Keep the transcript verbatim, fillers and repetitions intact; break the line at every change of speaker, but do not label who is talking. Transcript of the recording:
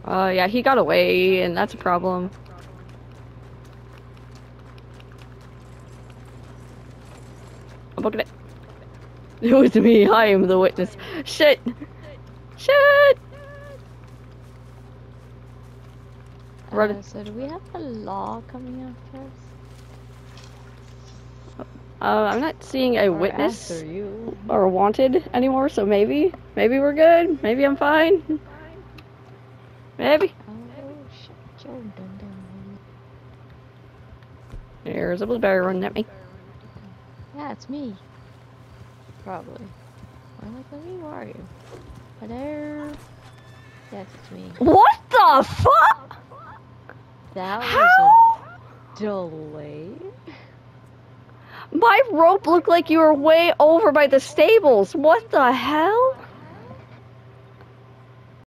Uh, yeah, he got away, and that's a problem. I'm looking at it. It was me. I am the witness. Shit! Shit!
Uh, so do we have a law coming after us?
Uh, I'm not seeing a
Or
witness
after you.
or wanted anymore, so maybe, maybe we're good. Maybe I'm fine. Maybe.
Oh shit, Joe dun dun.
There's a blueberry running at me.
Yeah, it's me. Probably. I'm like, let me, where are you? Hello? Yes, it's me.
What the fuck?
That was
How?
a delay.
My rope looked like you were way over by the stables. What the hell?